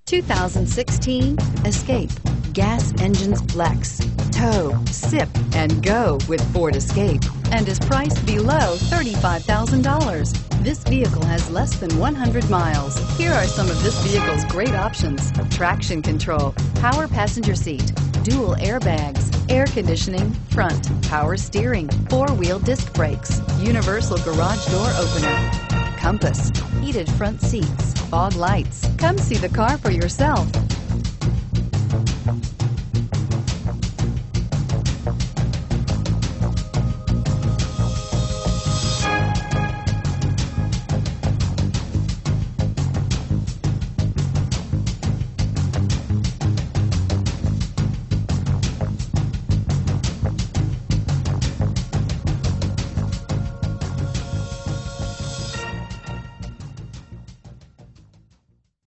2016 Escape. Gas engines flex, tow, sip, and go with Ford Escape, and is priced below $35,000. This vehicle has less than 100 miles. Here are some of this vehicle's great options: traction control, power passenger seat, dual airbags, air conditioning, front, power steering, four-wheel disc brakes, universal garage door opener, compass, heated front seats, fog lights. Come see the car for yourself.